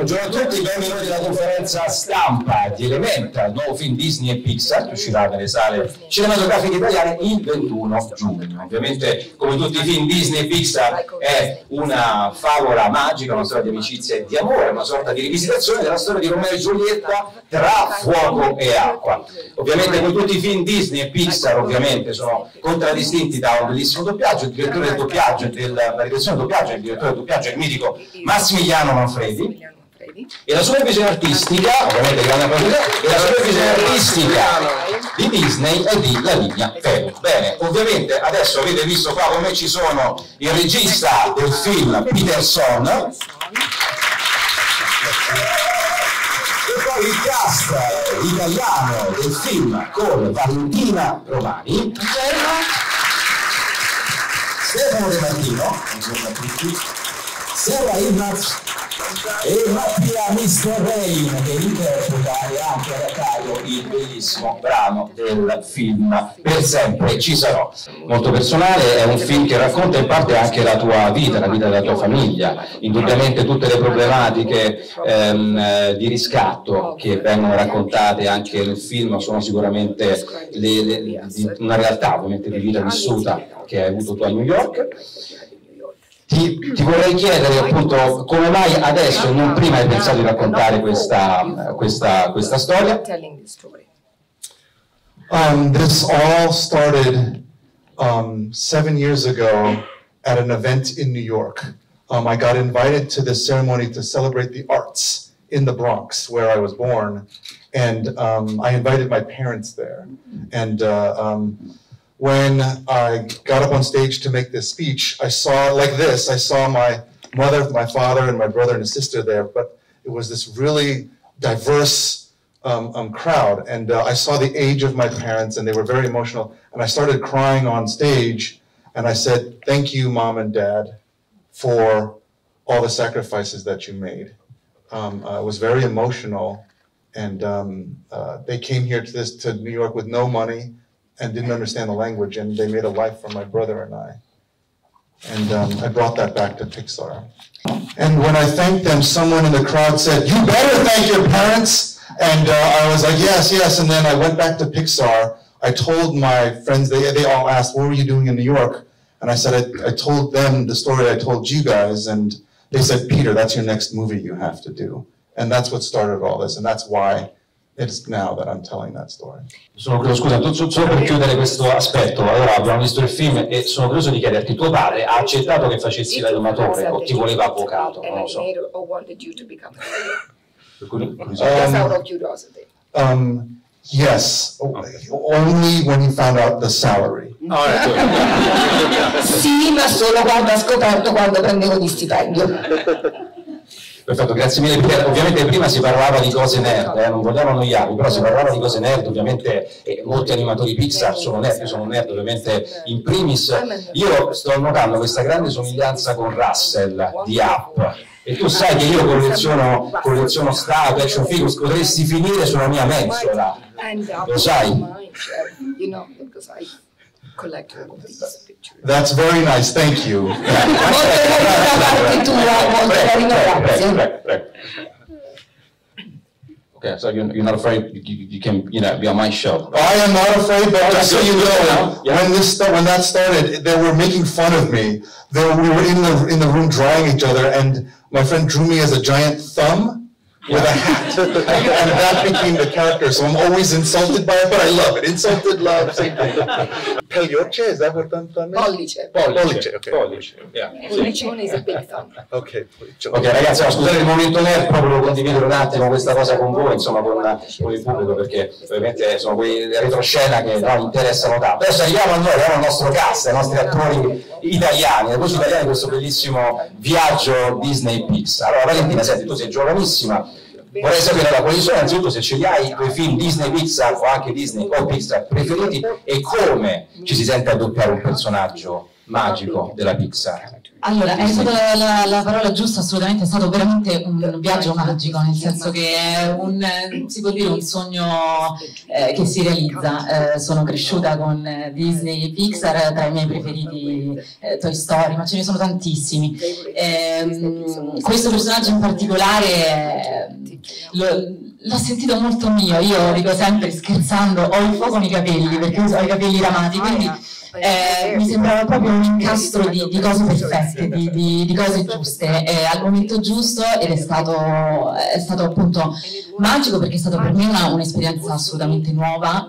Buongiorno a tutti, benvenuti alla conferenza stampa di Elemental, nuovo film Disney e Pixar che uscirà nelle sale cinematografiche italiane il 21 giugno. Ovviamente, come tutti i film Disney e Pixar, è una favola magica, una storia di amicizia e di amore, una sorta di rivisitazione della storia di Romeo e Giulietta tra fuoco e acqua. Ovviamente, come tutti i film Disney e Pixar, ovviamente, sono contraddistinti da un bellissimo doppiaggio. Il direttore del doppiaggio e della direzione del doppiaggio, il direttore del doppiaggio è il mitico Massimiliano Manfredi. E la supervisione artistica, ovviamente grande applausito, e la supervisione artistica di Disney è di Lavinia Ferro. Bene, ovviamente adesso avete visto qua con me ci sono il regista del film Peterson e poi il cast italiano del film con Valentina Romani, Stefano De Martino, buongiorno a tutti, Sarah Ignaz e Mattia Mr. Rain, che interpreta e anche a Caio il bellissimo brano del film Per sempre ci sarò. Molto personale, è un film che racconta in parte anche la tua vita, la vita della tua famiglia. Indubbiamente tutte le problematiche di riscatto che vengono raccontate anche nel film sono sicuramente una realtà ovviamente di vita vissuta che hai avuto tu a New York. Ti vorrei chiedere appunto come mai adesso, non prima, hai pensato di raccontare questa storia? This all started 7 years ago at an event in New York. I got invited to this ceremony to celebrate the arts in the Bronx, where I was born, and I invited my parents there. And when I got up on stage to make this speech, I saw like this. I saw my mother, my father, and my brother and sister there, but it was this really diverse crowd. And I saw the age of my parents, and they were very emotional. And I started crying on stage, and I said, "Thank you, Mom and Dad, for all the sacrifices that you made." It was very emotional, and they came here to New York with no money and didn't understand the language, and they made a life for my brother and I. And I brought that back to Pixar. And when I thanked them, someone in the crowd said, "You better thank your parents." And I was like, yes, yes. And then I went back to Pixar. I told my friends, they all asked, "What were you doing in New York?" And I said, I told them the story I told you guys, and they said, "Peter, that's your next movie you have to do." And that's what started all this, and that's why it's now that I'm telling that story. Scusa, solo per chiudere questo aspetto, allora abbiamo visto il film e sono curioso di chiederti, tuo padre ha accettato che facessi l'animatore o ti voleva avvocato? Non lo so. Yes, only when he found out the salary. Sì, ma solo quando ha scoperto quando prendevo di stipendio. Perfetto, grazie mille Peter. Ovviamente prima si parlava di cose nerd, non vogliamo annoiarvi, però si parlava di cose nerd, ovviamente molti animatori Pixar sono nerd, io sono nerd ovviamente in primis. Io sto notando questa grande somiglianza con Russell di Up, e tu sai che io colleziono statue, action figures, potresti finire sulla mia mensola, lo sai? That's very nice, thank you. Okay, so you're not afraid you can be on my show? I am not afraid, but just so you know, when that started, they were making fun of me. We were in the room drawing each other, and my friend drew me as a giant thumb with a hat, and that became the character. So I'm always insulted by it, but I love it. Insulted, love, same thing. Pelliocce, is that what that means? Pollice. Pollice, okay. Pollice, yeah. Pollicione is a big thumb. Ok, ragazzi, scusate il momento nerd, proprio volevo condividere un attimo questa cosa con voi, insomma, con il pubblico, perché ovviamente sono quei retroscena che interessano tanto. Adesso arriviamo a noi, arriviamo al nostro cast, ai nostri attori italiani, le voci italiane di questo bellissimo viaggio Disney Pixar. Allora Valentina, senti, tu sei giovanissima, vorrei sapere quali sono innanzitutto se ce li hai quei film Disney Pixar o anche Disney o Pixar preferiti e come ci si sente a doppiare un personaggio magico della Pixar. Allora, hai usato la parola giusta, assolutamente, è stato veramente un viaggio magico, nel senso che è si può dire un sogno che si realizza. Sono cresciuta con Disney e Pixar, tra i miei preferiti Toy Story, ma ce ne sono tantissimi. Questo personaggio in particolare l'ho sentito molto mio. Io dico sempre scherzando, ho il fuoco nei capelli perché ho i capelli ramati, quindi mi sembrava proprio un incastro di cose perfette, di cose giuste, al momento giusto, ed è stato appunto magico, perché è stata per me un'esperienza assolutamente nuova,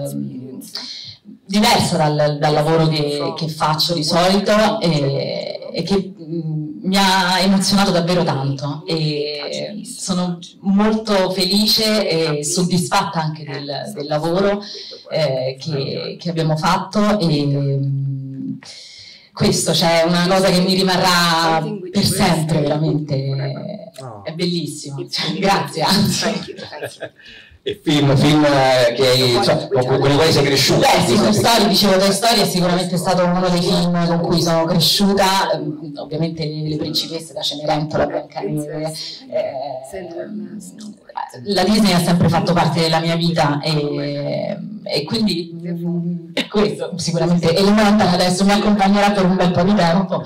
diversa dal lavoro che faccio di solito, e che mi ha emozionato davvero tanto, e sono molto felice e soddisfatta anche del lavoro che abbiamo fatto, e questo, cioè, è una cosa che mi rimarrà per sempre, veramente, è bellissimo, cioè, grazie, anzi. E film che con i quali sei cresciuta? Beh sì, Toy Story, dicevo, Toy Story è sicuramente stato uno dei film con cui sono cresciuta, ovviamente Le Principesse da Cenerentola, Biancaneve, la Disney ha sempre fatto parte della mia vita, e quindi questo sicuramente, e Elemental adesso mi accompagnerà per un bel po' di tempo.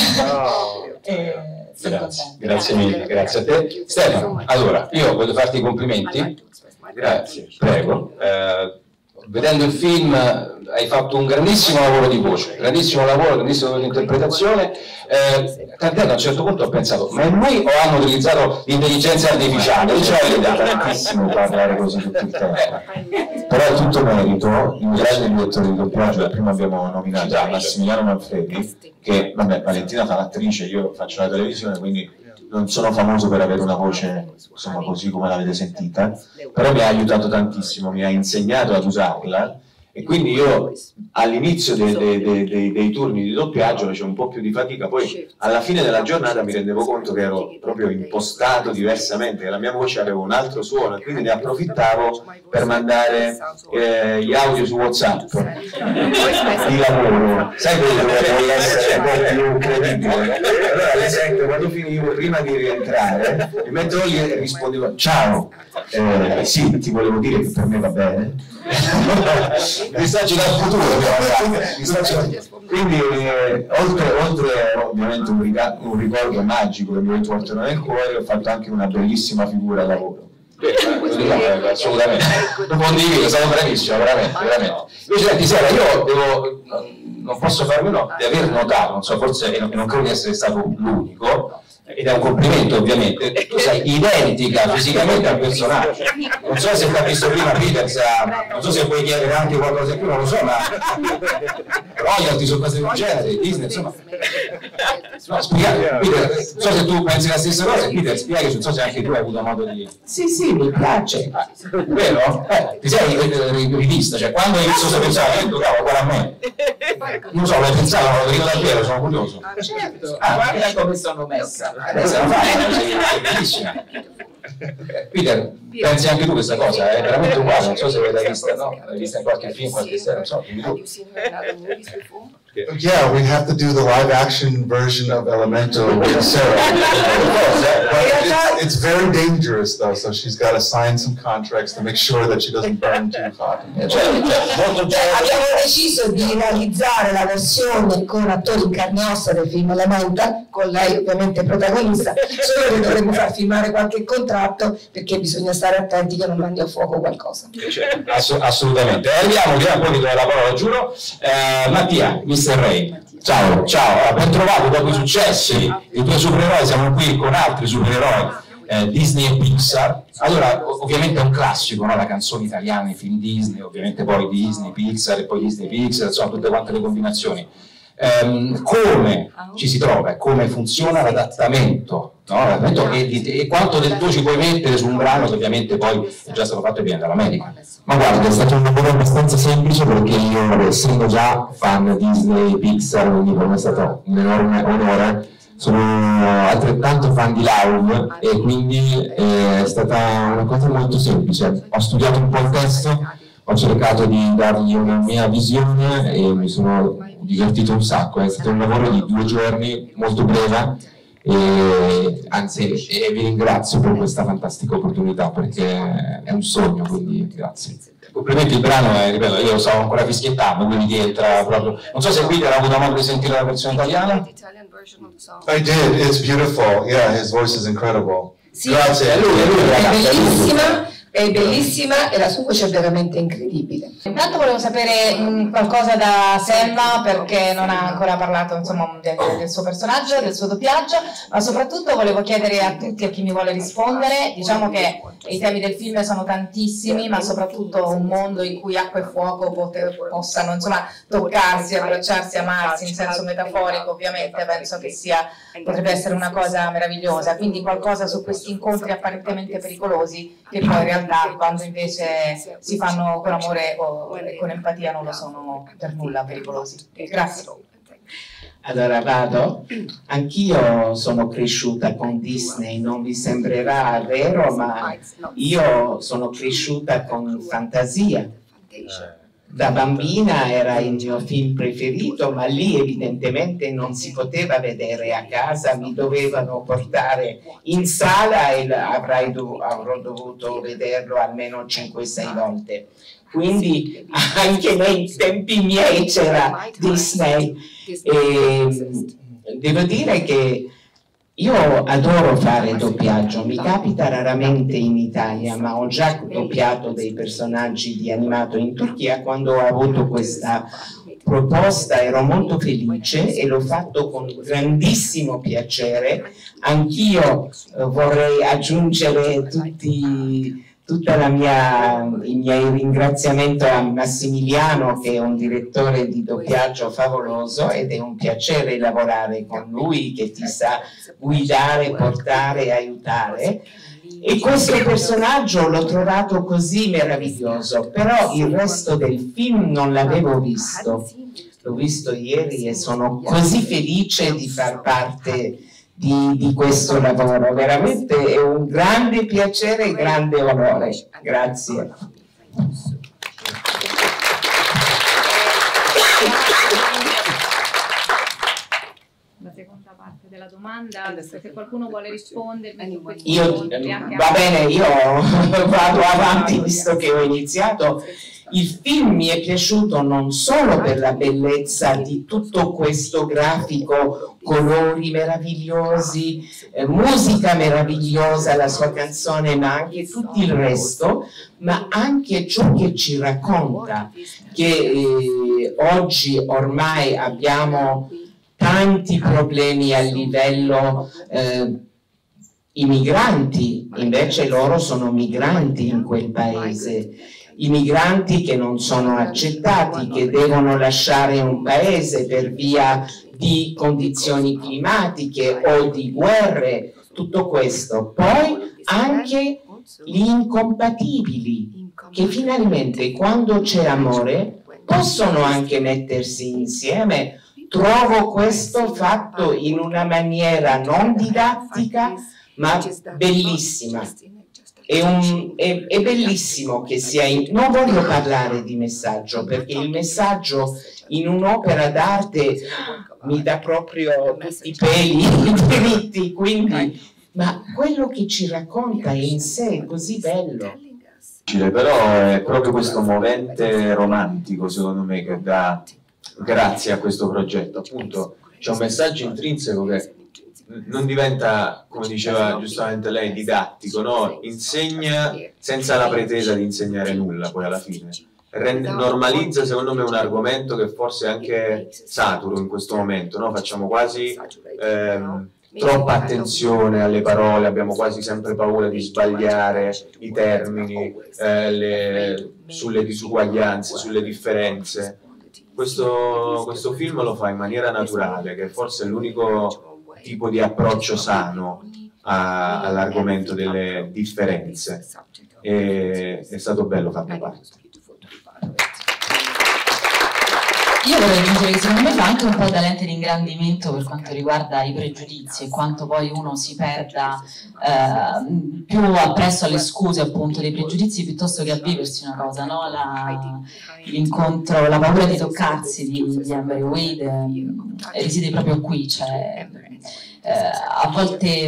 Grazie mille, grazie a te. Stefano, allora, io voglio farti i complimenti. Grazie, prego. Vedendo il film hai fatto un grandissimo lavoro di voce, grandissimo lavoro di interpretazione, tant'è che a un certo punto ho pensato, ma è lui o hanno utilizzato l'intelligenza artificiale? È tantissimo parlare così tutto il tempo, però è tutto merito in grande direttore di doppiaggio, che prima abbiamo nominato, Massimiliano Manfredi, che vabbè, Valentina fa l'attrice, io faccio la televisione, quindi non sono famoso per avere una voce, insomma, così come l'avete sentita, però mi ha aiutato tantissimo, mi ha insegnato ad usarla, e quindi io all'inizio dei turni di doppiaggio facevo un po' più di fatica, poi alla fine della giornata mi rendevo conto che ero proprio impostato diversamente, che la mia voce aveva un altro suono, e quindi ne approfittavo per mandare gli audio su WhatsApp di lavoro, sai quello che vuoi essere un po' più credibile. Allora alle 7, quando finivo, prima di rientrare, mi mettevo lì e rispondevo ciao, sì, ti volevo dire che per me va bene. Messaggi dal futuro, quindi oltre ovviamente un ricordo magico che mi riporterò nel cuore, ho fatto anche una bellissima figura al lavoro. Assolutamente, lo condivido, è stato bravissimo, veramente. Invece Sera, io non posso farmi no di aver notato, non so, forse, e non credo di essere stato l'unico, ed è un complimento ovviamente, tu sei identica fisicamente al personaggio. Non so se ti ha visto prima Peters, non so se puoi chiedere anche qualcosa in più, non lo so, ma royalty su cose del genere, Disney, insomma. No, spiega, Peter, non so se tu pensi la stessa cosa, Peter, spieghi, non so se anche tu hai avuto modo di... Sì, mi piace. Vero? Ti sei rivista, cioè quando hai visto questa persona, io cavolo, guarda a me. Non so, l'hai pensato, lo dico davvero, sono curioso. Certo, guarda come sono messa. Sei bellissima. Peter, pensi anche tu questa cosa? È veramente uguale, non so se l'hai vista, no? L'hai vista in qualche film, qualche serie, non so, dimmi tu. Yeah, we have to do the live action version of Elemental with Sarah. But it's very dangerous though, so she's got to sign some contracts to make sure that she doesn't burn too hot. Abbiamo deciso di realizzare la versione con attori in carne e ossa del film Elemental, con lei ovviamente protagonista, solo che dovremmo far firmare qualche contratto, perché bisogna stare attenti che non mandi a fuoco qualcosa. Assolutamente. Arriviamo, poi vi do la parola, giuro. Mattia, Mr. Ray. Ciao, ben trovato dopo i successi, i tuoi supereroi, siamo qui con altri supereroi, Disney e Pixar. Allora, ovviamente è un classico, no? La canzone italiana, i film Disney, ovviamente poi Disney, Pixar e poi Disney, Pixar, insomma tutte quante le combinazioni. Come ci si trova e come funziona l'adattamento, no? E quanto del tuo ci puoi mettere su un brano che ovviamente poi è già stato fatto e viene dall'America. Ma guarda, è stato un lavoro abbastanza semplice, perché io, essendo già fan Disney, Pixar, quindi per me è stato un enorme onore, sono altrettanto fan di Live, e quindi è stata una cosa molto semplice. Ho studiato un po' il testo, ho cercato di dargli una mia visione e mi sono divertito un sacco. È stato un lavoro di 2 giorni, molto breve, e anzi vi ringrazio per questa fantastica opportunità, perché è un sogno, quindi grazie. Complimenti, il brano è, ripeto, io lo stavo ancora fischiettando, quindi entra proprio. Non so se Peter ha avuto modo di sentire la versione italiana. I did, it's beautiful, yeah, his voice is incredible. Sì, Grazie a lui, è bellissima e la sua voce è veramente incredibile. Intanto volevo sapere qualcosa da Selma, perché non ha ancora parlato, insomma, del suo personaggio, del suo doppiaggio, ma soprattutto volevo chiedere a tutti, a chi mi vuole rispondere, diciamo che i temi del film sono tantissimi, ma soprattutto un mondo in cui acqua e fuoco possano, insomma, toccarsi, abbracciarsi, amarsi in senso metaforico, ovviamente penso che potrebbe essere una cosa meravigliosa, quindi qualcosa su questi incontri apparentemente pericolosi che poi in realtà quando invece si fanno con amore o con empatia non lo sono per nulla pericolosi. Grazie. Allora vado, anch'io sono cresciuta con Disney, non vi sembrerà vero, ma io sono cresciuta con Fantasia. Da bambina era il mio film preferito, ma lì evidentemente non si poteva vedere a casa, mi dovevano portare in sala e avrò dovuto vederlo almeno 5-6 volte. Quindi anche nei tempi miei c'era Disney. E devo dire che io adoro fare doppiaggio, mi capita raramente in Italia, ma ho già doppiato dei personaggi di animato in Turchia. Quando ho avuto questa proposta ero molto felice e l'ho fatto con grandissimo piacere. Anch'io vorrei aggiungere il mio ringraziamento a Massimiliano, che è un direttore di doppiaggio favoloso, ed è un piacere lavorare con lui, che ti sa guidare, portare e aiutare. E questo personaggio l'ho trovato così meraviglioso, però il resto del film non l'avevo visto. L'ho visto ieri e sono così felice di far parte di questo lavoro. Veramente è un grande piacere e grande onore. Grazie. La seconda parte della domanda, se qualcuno vuole rispondere. Va bene, io vado avanti visto che ho iniziato. Il film mi è piaciuto non solo per la bellezza di tutto questo grafico, colori meravigliosi, musica meravigliosa, la sua canzone, ma anche tutto il resto, ma anche ciò che ci racconta, che oggi ormai abbiamo tanti problemi a livello i migranti, invece loro sono migranti in quel paese. I migranti che non sono accettati, che devono lasciare un paese per via di condizioni climatiche o di guerre, tutto questo. Poi anche gli incompatibili, che finalmente quando c'è amore possono anche mettersi insieme. Trovo questo fatto in una maniera non didattica, ma bellissima. È bellissimo che sia non voglio parlare di messaggio, perché il messaggio in un'opera d'arte mi dà proprio tutti i peli dritti, quindi, ma quello che ci racconta in sé è così bello. Però è proprio questo movente romantico, secondo me, che dà grazie a questo progetto. Appunto c'è un messaggio intrinseco che non diventa, come diceva giustamente lei, didattico, no? Insegna senza la pretesa di insegnare nulla poi alla fine. Normalizza, secondo me, un argomento che forse è anche saturo in questo momento, no? Facciamo quasi troppa attenzione alle parole, abbiamo quasi sempre paura di sbagliare i termini, sulle disuguaglianze, sulle differenze. Questo film lo fa in maniera naturale, che forse è l'unico tipo di approccio sano all'argomento delle differenze. È stato bello farne parte. Io vorrei aggiungere che secondo me fa anche un po' da lente di ingrandimento per quanto riguarda i pregiudizi e quanto poi uno si perda più appresso alle scuse appunto dei pregiudizi piuttosto che a viversi una cosa, no? L'incontro, la paura di toccarsi di Amber Wade riside proprio qui, cioè a volte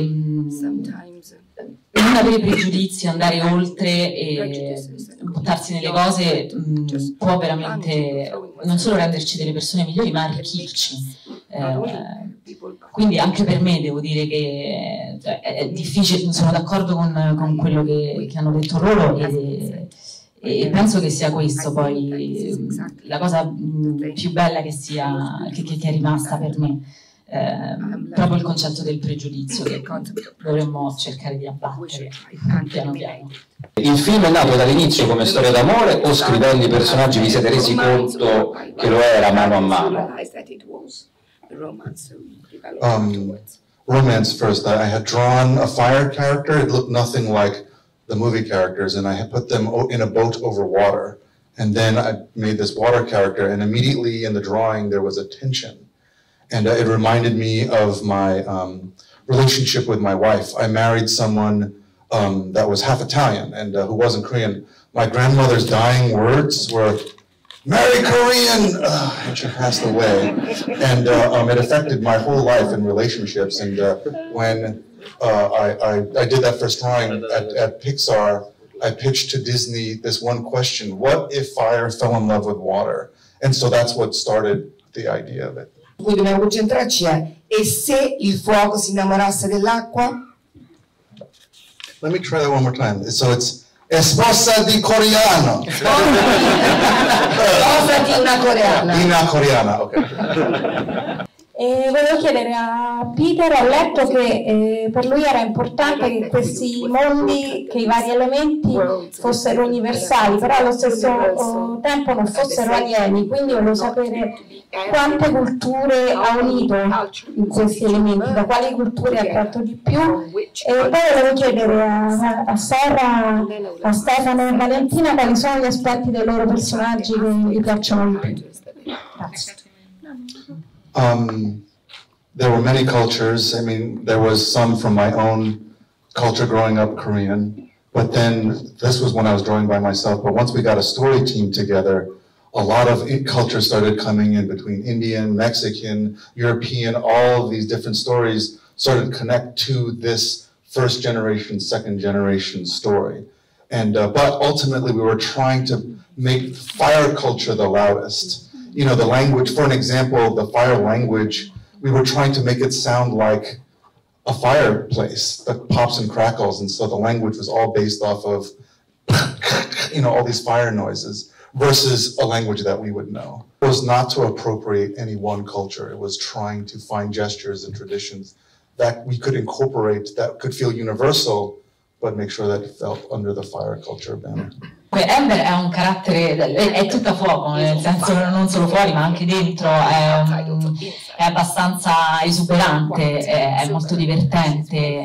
non avere pregiudizi, andare oltre e buttarsi nelle cose può veramente non solo renderci delle persone migliori, ma arricchirci. Quindi anche per me devo dire che è difficile, sono d'accordo con quello che hanno detto loro e penso che sia questo poi la cosa più bella che è rimasta per me, proprio il concetto del pregiudizio che dovremmo cercare di abbattere piano piano. Il film è nato dall'inizio come storia d'amore o scrivendo i personaggi vi siete resi conto che lo era mano a mano? Romance first. I had drawn a fire character. It looked nothing like the movie characters, and I had put them in a boat over water. And then I made this water character, and immediately in the drawing there was a tension. And it reminded me of my relationship with my wife. I married someone that was half Italian and who wasn't Korean. My grandmother's dying words were, "Marry Korean!" And she passed away. And it affected my whole life in relationships. And when I did that first drawing at Pixar, I pitched to Disney this one question: what if fire fell in love with water? And so that's what started the idea of it. Qui dobbiamo concentrarci e se il fuoco si innamorasse dell'acqua? Let me try that one more time. So it's esposa di coreano. Sposa di una coreana. Di una coreana, ok. E volevo chiedere a Peter, ho letto che per lui era importante che questi mondi, che i vari elementi fossero universali, però allo stesso tempo non fossero alieni, quindi volevo sapere quante culture ha unito in questi elementi, da quali culture ha tratto di più, e poi volevo chiedere a Sara, a Stefano e a Valentina quali sono gli aspetti dei loro personaggi che vi piacciono di più. Grazie. There were many cultures. I mean, there was some from my own culture growing up Korean, but then this was when I was drawing by myself. But once we got a story team together, a lot of cultures started coming in between Indian, Mexican, European, all of these different stories started to connect to this first generation, second generation story. And, but ultimately we were trying to make fire culture the loudest. You know, the language, for an example, the fire language, we were trying to make it sound like a fireplace that pops and crackles. And so the language was all based off of, you know, all these fire noises versus a language that we would know. It was not to appropriate any one culture. It was trying to find gestures and traditions that we could incorporate, that could feel universal, but make sure that it felt under the fire culture banner. Amber è un carattere, è tutta fuoco, nel senso non solo fuori ma anche dentro, è abbastanza esuberante, è molto divertente,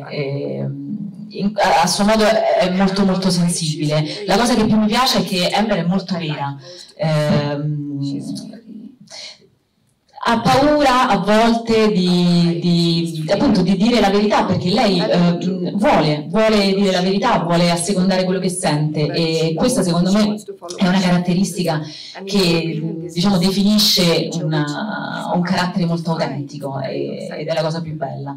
a suo modo è molto molto sensibile. La cosa che più mi piace è che Amber è molto vera, ha paura a volte appunto di dire la verità, perché lei vuole dire la verità, vuole assecondare quello che sente, e questa secondo me è una caratteristica che, diciamo, definisce un carattere molto autentico ed è la cosa più bella.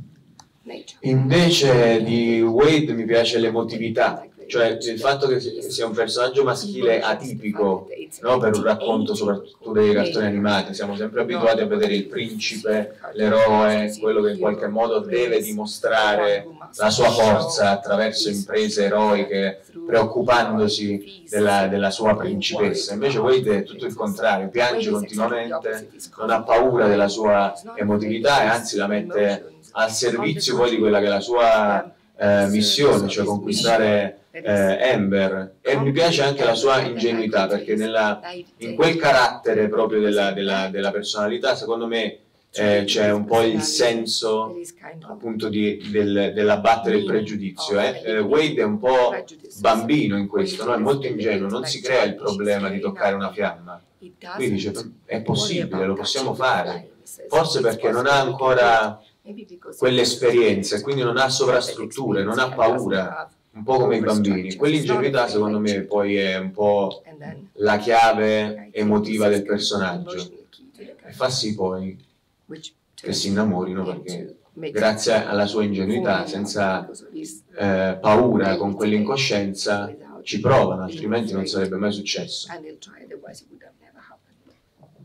Invece di Wade mi piace l'emotività, cioè il fatto che sia un personaggio maschile atipico, no? Per un racconto soprattutto dei cartoni animati. Siamo sempre abituati a vedere il principe, l'eroe, quello che in qualche modo deve dimostrare la sua forza attraverso imprese eroiche, preoccupandosi della sua principessa. Invece Wade è tutto il contrario, piange continuamente, non ha paura della sua emotività e anzi la mette al servizio poi di quella che è la sua missione, cioè conquistare Amber. E mi piace anche la sua ingenuità, perché in quel carattere proprio della personalità, secondo me c'è un po' il senso appunto dell'abbattere il pregiudizio. Wade è un po' bambino in questo, no? È molto ingenuo, non si crea il problema di toccare una fiamma. Lui dice è possibile, lo possiamo fare, forse perché non ha ancora quell'esperienza e quindi non ha sovrastrutture, non ha paura, un po' come i bambini. Quell'ingenuità secondo me poi è un po' la chiave emotiva del personaggio e fa sì poi che si innamorino, perché grazie alla sua ingenuità, senza paura, con quell'incoscienza ci provano, altrimenti non sarebbe mai successo.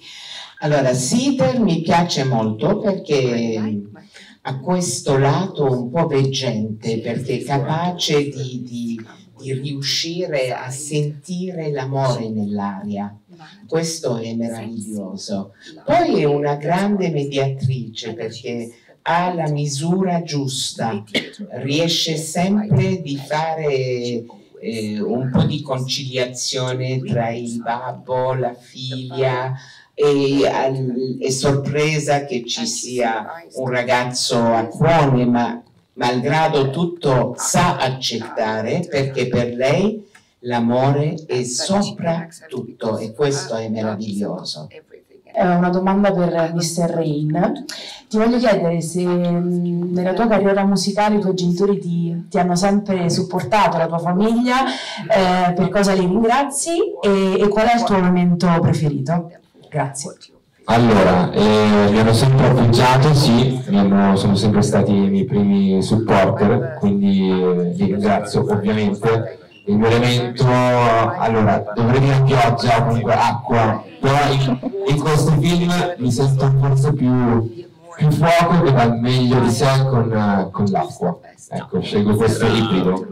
Allora, Sitter mi piace molto perché ha questo lato un po' veggente, perché è capace di riuscire a sentire l'amore nell'aria. Questo è meraviglioso. Poi è una grande mediatrice perché ha la misura giusta, riesce sempre di fare un po' di conciliazione tra il babbo, la figlia, e è sorpresa che ci sia un ragazzo acquone, ma malgrado tutto sa accettare, perché per lei l'amore è sopra tutto e questo è meraviglioso. Una domanda per Mr. Rain. Ti voglio chiedere se nella tua carriera musicale i tuoi genitori ti hanno sempre supportato, la tua famiglia, per cosa li ringrazi e qual è il tuo momento preferito? Grazie. Allora, mi hanno sempre appoggiato, sì, sono sempre stati i miei primi supporter, quindi li ringrazio ovviamente. Il mio elemento, allora, dovrei dire pioggia o comunque acqua, però in questo film mi sento forse più fuoco che dà meglio di sé con l'acqua. Ecco, scelgo questo ibrido.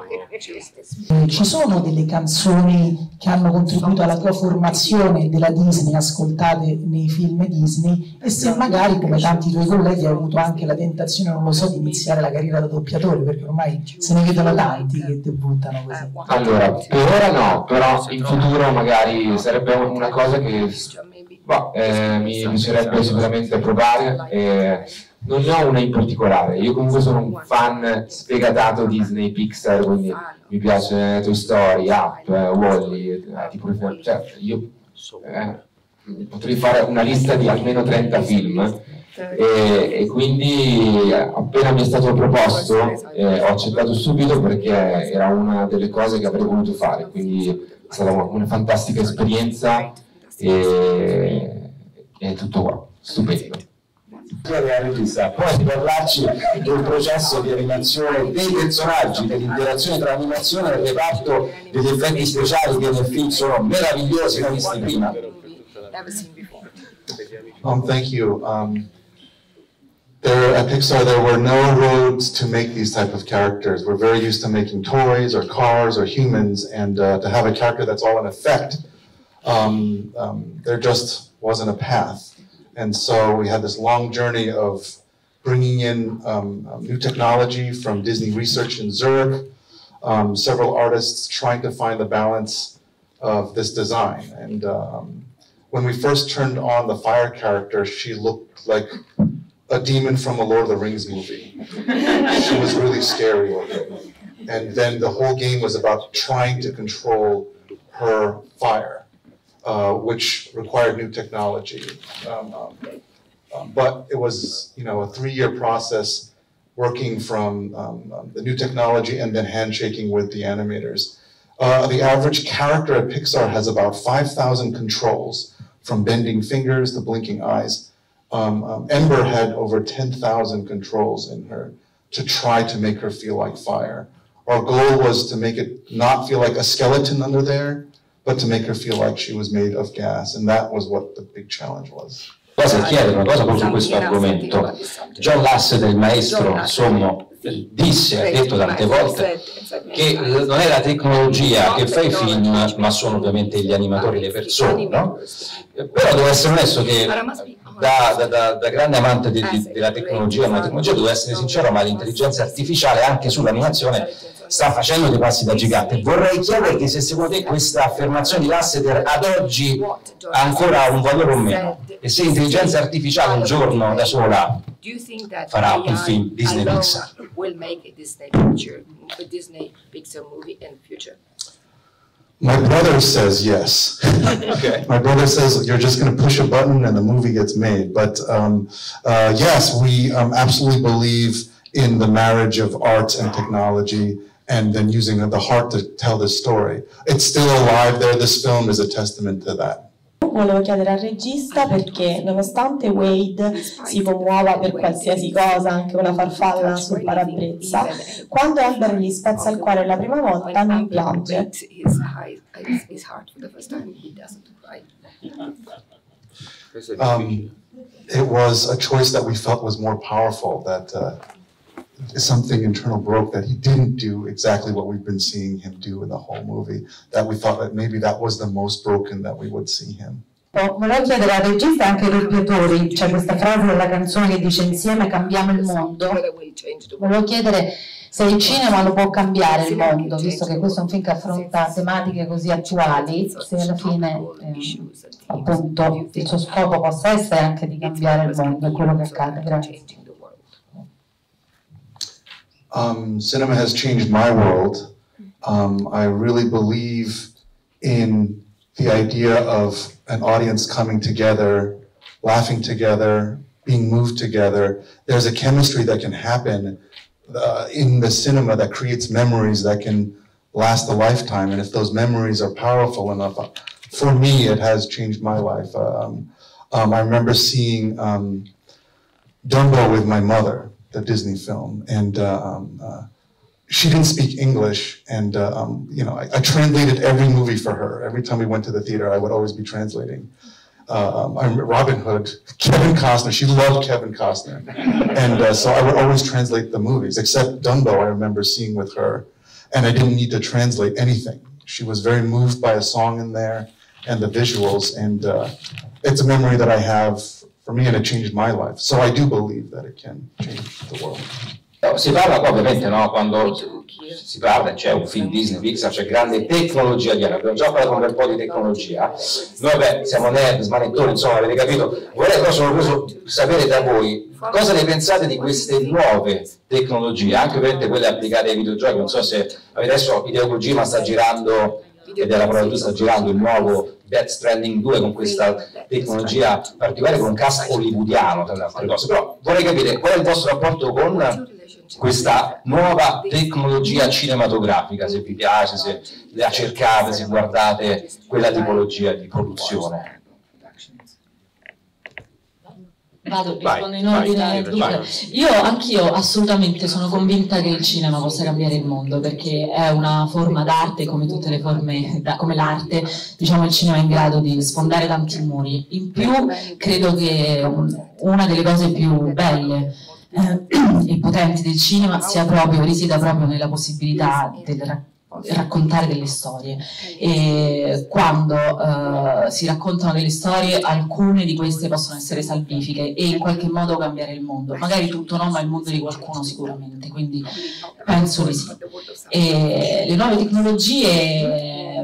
Ci sono delle canzoni che hanno contribuito alla tua formazione della Disney, ascoltate nei film Disney, e se magari, come tanti tuoi colleghi, hai avuto anche la tentazione, non lo so, di iniziare la carriera da doppiatore, perché ormai se ne vedono tanti che debuttano così. Allora, per ora no, però in futuro magari sarebbe una cosa che mi piacerebbe sicuramente provare. Non ne ho una in particolare, io comunque sono un fan sfegatato Disney, Pixar, quindi mi piace Toy Story, Up, Wall-E, cioè io potrei fare una lista di almeno 30 film e quindi appena mi è stato proposto ho accettato subito perché era una delle cose che avrei voluto fare, quindi è stata una fantastica esperienza e tutto qua, stupendo. Regista, puoi parlarci del processo di animazione dei personaggi, dell'interazione tra l'animazione e il reparto degli effetti speciali che nel film sono meravigliosi, non visti prima? Thank you. At Pixar, there were no roads to make these type of characters. We're very used to making toys or cars or humans, and to have a character that's all in effect, there just wasn't a path. And so we had this long journey of bringing in new technology from Disney Research in Zurich, several artists trying to find the balance of this design. And when we first turned on the fire character, she looked like a demon from a Lord of the Rings movie. She was really scary looking. And then the whole game was about trying to control her fire. Which required new technology. But it was, a 3-year process working from the new technology and then handshaking with the animators. The average character at Pixar has about 5,000 controls, from bending fingers to blinking eyes. Ember had over 10,000 controls in her to try to make her feel like fire. Our goal was to make it not feel like a skeleton under there, but to make her feel like she was made of gas, and that was what the big challenge was. Posso chiedere una cosa proprio su questo argomento? John Lasseter, il maestro, insomma, ha detto tante volte che non è la tecnologia che fa i film, ma sono ovviamente gli animatori, le persone, no? Però devo essere onesto che da grande amante della tecnologia, ma la tecnologia, devo essere sincero, ma l'intelligenza artificiale anche sull'animazione sta facendo dei passi da gigante. Vorrei chiederti se secondo te questa affermazione di Lasseter ad oggi ha ancora un valore o meno, e se l'intelligenza artificiale un giorno da sola farà un film Disney Pixar. My brother says yes. Okay. My brother says you're just going to push a button and the movie gets made. But yes, we absolutely believe in the marriage of art and technology, and then using the heart to tell this story. It's still alive there. This film is a testament to that. Volevo chiedere al regista perché nonostante Wade si commuova per qualsiasi cosa, anche una farfalla sul parabrezza, quando Ember gli spezza il cuore la prima volta non piange. it was a choice that we felt was more powerful, that something internal broke, that he didn't do exactly what we've been seeing him do in the whole movie, that we thought that maybe that was the most broken that we would see him. Volevo chiedere al regista e anche ai doppiatori, c'è questa frase della canzone che dice insieme cambiamo il mondo, volevo chiedere se il cinema lo può cambiare il mondo, visto che questo è un film che affronta tematiche così attuali, se alla fine appunto il suo scopo possa essere anche di cambiare il mondo, è quello che accade. Grazie. Cinema has changed my world. I really believe in the idea of an audience coming together, laughing together, being moved together. There's a chemistry that can happen in the cinema that creates memories that can last a lifetime. And if those memories are powerful enough, for me, it has changed my life. I remember seeing Dumbo with my mother, the Disney film, and she didn't speak English, and you know, I translated every movie for her. Every time we went to the theater, I would always be translating. I remember Robin Hood, Kevin Costner, she loved Kevin Costner. And so I would always translate the movies, except Dumbo I remember seeing with her, and I didn't need to translate anything. She was very moved by a song in there and the visuals, and it's a memory that I have for me, and it changed my life. So I do believe that it can change the world. Si parla poi ovviamente, no, quando si parla, c'è un film Disney, Pixar, c'è grande tecnologia dietro, abbiamo già parlato un bel po' di tecnologia, noi beh, siamo nerd, smanettoni, insomma avete capito, vorrei però sono curioso sapere da voi cosa ne pensate di queste nuove tecnologie, anche ovviamente quelle applicate ai videogiochi. Non so se adesso Hideo Kojima sta girando, ed è la parola giusta, sta girando il nuovo Death Stranding 2 con questa tecnologia particolare, con un cast hollywoodiano tra le altre cose, però vorrei capire qual è il vostro rapporto con questa nuova tecnologia cinematografica, se vi piace, se la cercate, se guardate quella tipologia di produzione. Vado, rispondo in ordine. Anch'io assolutamente sono convinta che il cinema possa cambiare il mondo, perché è una forma d'arte, come tutte le forme, come l'arte, diciamo il cinema è in grado di sfondare tanti muri. In più credo che una delle cose più belle e potenti del cinema risieda proprio nella possibilità del raccontare delle storie, e quando si raccontano delle storie, alcune di queste possono essere salvifiche e in qualche modo cambiare il mondo, magari tutto no, ma il mondo di qualcuno sicuramente, quindi penso di sì. E le nuove tecnologie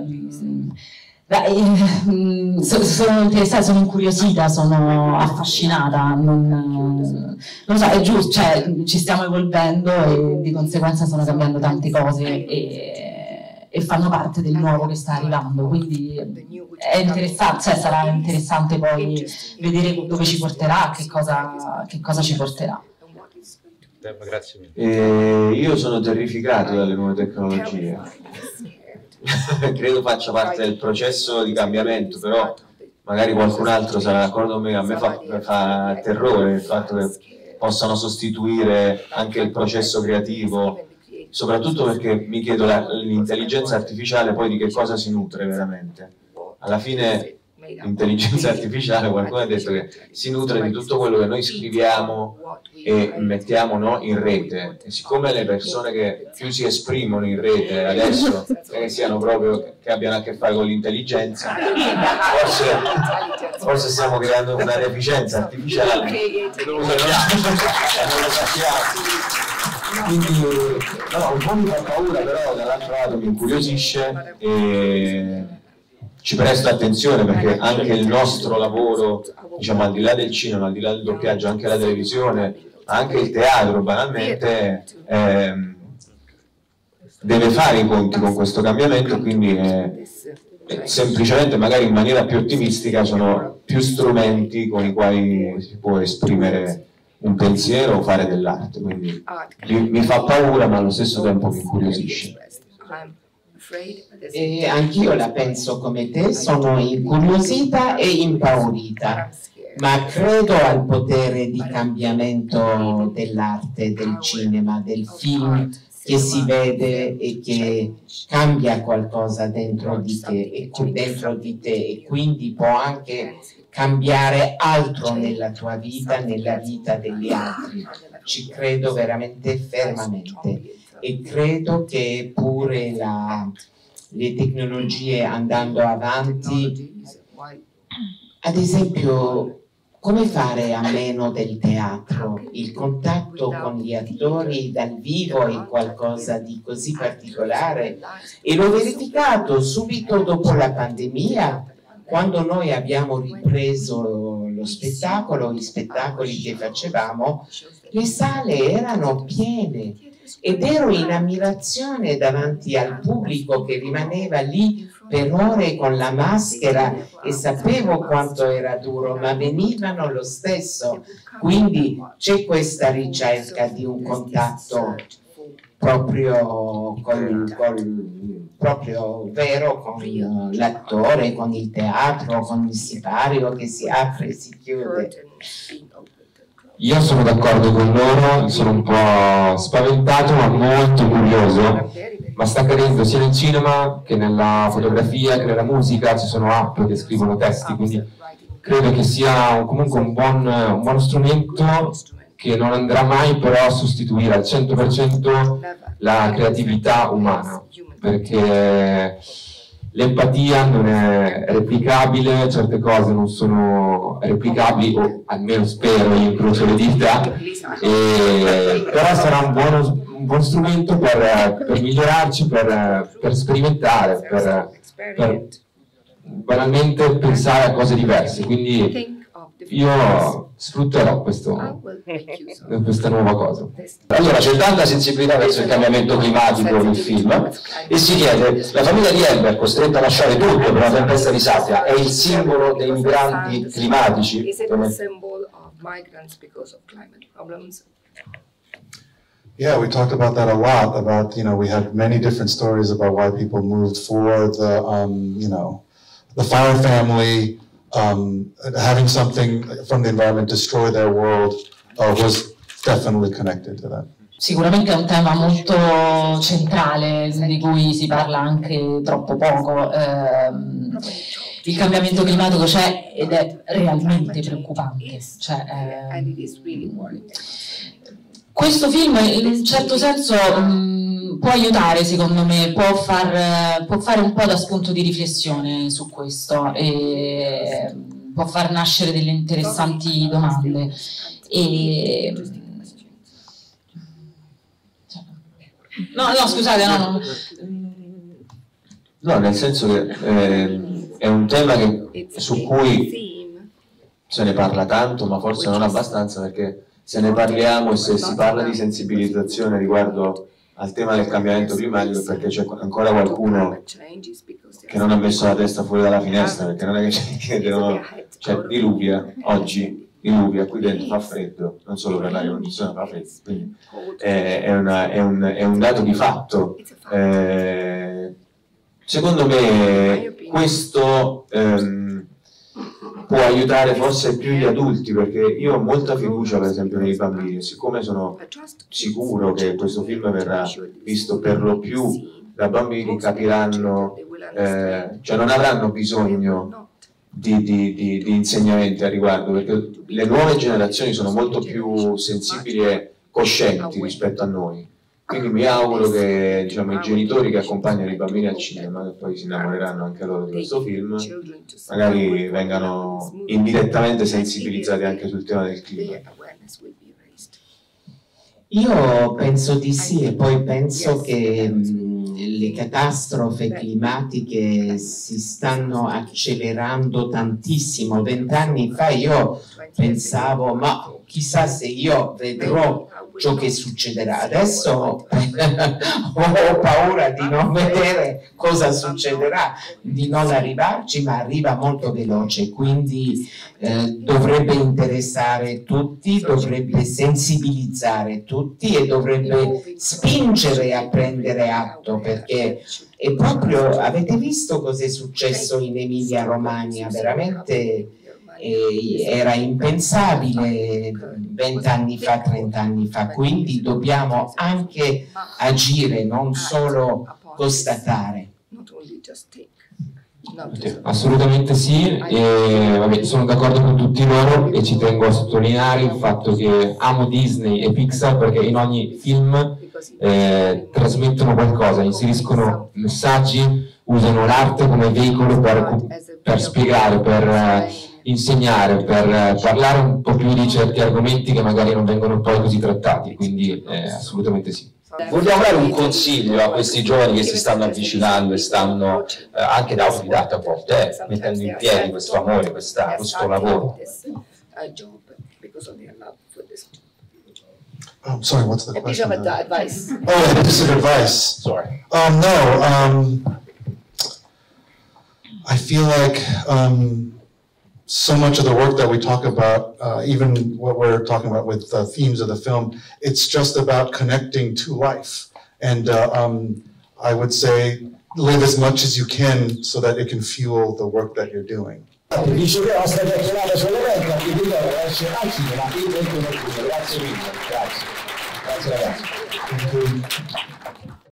sono interessata, sono incuriosita, sono affascinata, non lo so, è giusto, cioè ci stiamo evolvendo e di conseguenza stanno cambiando tante cose e fanno parte del nuovo che sta arrivando, quindi è interessante, cioè sarà interessante poi vedere dove ci porterà, che cosa ci porterà. Grazie mille. Io sono terrificato dalle nuove tecnologie. Credo faccia parte del processo di cambiamento, però magari qualcun altro sarà d'accordo con me. A me fa terrore il fatto che possano sostituire anche il processo creativo, soprattutto perché mi chiedo l'intelligenza artificiale poi di che cosa si nutre veramente. Alla fine l'intelligenza artificiale, qualcuno ha detto che si nutre di tutto quello che noi scriviamo e mettiamo, no, in rete, e siccome le persone che più si esprimono in rete adesso che siano proprio, che abbiano a che fare con l'intelligenza, forse stiamo creando una deficienza artificiale, non lo sappiamo. Quindi no, un po' mi fa paura, però dall'altro lato mi incuriosisce e ci presto attenzione, perché anche il nostro lavoro, diciamo, al di là del cinema, al di là del doppiaggio, anche la televisione, anche il teatro banalmente deve fare i conti con questo cambiamento, quindi semplicemente magari in maniera più ottimistica sono più strumenti con i quali si può esprimere un pensiero o fare dell'arte, quindi mi fa paura ma allo stesso tempo mi incuriosisce. E anch'io la penso come te, sono incuriosita e impaurita, ma credo al potere di cambiamento dell'arte, del cinema, del film, che si vede e che cambia qualcosa dentro di te e quindi può anche cambiare altro nella tua vita, nella vita degli altri. Ci credo veramente fermamente e credo che pure le tecnologie andando avanti, ad esempio, come fare a meno del teatro? Il contatto con gli attori dal vivo è qualcosa di così particolare e l'ho verificato subito dopo la pandemia, quando noi abbiamo ripreso lo spettacolo, gli spettacoli che facevamo, le sale erano piene ed ero in ammirazione davanti al pubblico che rimaneva lì per ore con la maschera e sapevo quanto era duro, ma venivano lo stesso. Quindi c'è questa ricerca di un contatto proprio vero con l'attore, con il teatro, con il sipario che si apre e si chiude. Io sono d'accordo con loro, sono un po' spaventato ma molto curioso, ma sta accadendo sia nel cinema che nella fotografia che nella musica, ci sono app che scrivono testi, quindi credo che sia comunque un buon strumento che non andrà mai però a sostituire al 100% la creatività umana, perché l'empatia non è replicabile, certe cose non sono replicabili, o almeno spero, io incrocio le dita, però sarà un buon strumento per migliorarci, per sperimentare, per banalmente pensare a cose diverse, quindi io sfrutterò questa nuova cosa. Allora, c'è tanta sensibilità verso il cambiamento climatico nel film e si chiede, la famiglia di Elmer, costretta a lasciare tutto per una tempesta di sabbia, è il simbolo dei migranti climatici? Yeah, we talked about that a lot, about, we had many different stories about why people moved for the fire family. Having something from the environment destroy their world was definitely connected to that. Sicuramente è un tema molto centrale di cui si parla anche troppo poco. Il cambiamento climatico c'è ed è realmente preoccupante. Questo film in un certo senso può aiutare, secondo me, può fare un po' da spunto di riflessione su questo e può far nascere delle interessanti domande. No, scusate, no. No, nel senso che è un tema su cui se ne parla tanto, ma forse non abbastanza, perché se ne parliamo e se si parla di sensibilizzazione riguardo al tema del cambiamento climatico, perché c'è ancora qualcuno che non ha messo la testa fuori dalla finestra, perché non è che diluvia oggi, qui dentro fa freddo, non solo per l'aria condizionata, fa freddo, quindi è un dato di fatto. Secondo me questo può aiutare forse più gli adulti, perché io ho molta fiducia per esempio nei bambini, siccome sono sicuro che questo film verrà visto per lo più da bambini, capiranno, cioè non avranno bisogno di insegnamenti a riguardo, perché le nuove generazioni sono molto più sensibili e coscienti rispetto a noi. Quindi mi auguro che i genitori che accompagnano i bambini al cinema, che poi si innamoreranno anche loro di questo film, magari vengano indirettamente sensibilizzati anche sul tema del clima. Io penso di sì, e poi penso che le catastrofi climatiche si stanno accelerando tantissimo. 20 anni fa io pensavo, ma chissà se io vedrò ciò che succederà. Adesso ho paura di non vedere cosa succederà, di non arrivarci, ma arriva molto veloce, quindi dovrebbe interessare tutti, dovrebbe sensibilizzare tutti e dovrebbe spingere a prendere atto, perché è proprio, avete visto cosa è successo in Emilia Romagna? Veramente era impensabile 20 anni fa, 30 anni fa, quindi dobbiamo anche agire, non solo constatare. Assolutamente sì, e vabbè, sono d'accordo con tutti loro e ci tengo a sottolineare il fatto che amo Disney e Pixar perché in ogni film trasmettono qualcosa, inseriscono messaggi, usano l'arte come veicolo per spiegare, per insegnare, per parlare un po' più di certi argomenti che magari non vengono poi così trattati, quindi assolutamente sì. Vogliamo dare un consiglio a questi giovani che si stanno avvicinando e stanno anche da autodidatta a volte, mettendo in piedi questo amore, questo lavoro? I'm sorry, what's the question? Advice. Oh, a piece of advice. Sorry. I feel like so much of the work that we talk about, even what we're talking about with themes of the film, it's just about connecting to life. And I would say live as much as you can so that it can fuel the work that you're doing. Dice che la nostra chiacchierata sull'evento, vi ricordo esce al cinema il 21 giugno. Grazie mille, grazie ragazzi.